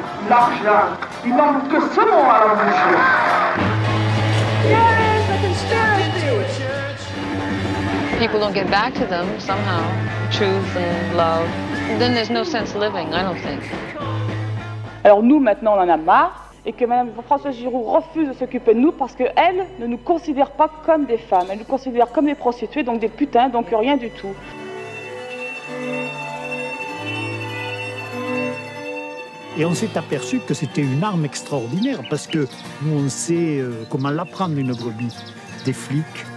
l'argent. Il manque que ce mot à la bouche. Yes, a conspiracy! People don't get back to them somehow, truth and love. Then there's no sense living, I don't think. Alors nous, maintenant, on en a marre. Et que Mme Françoise Giroud refuse de s'occuper de nous parce qu'elle ne nous considère pas comme des femmes. Elle nous considère comme des prostituées, donc des putains, donc rien du tout. Et on s'est aperçu que c'était une arme extraordinaire parce que nous, on sait comment la prendre, une brebis. Des flics,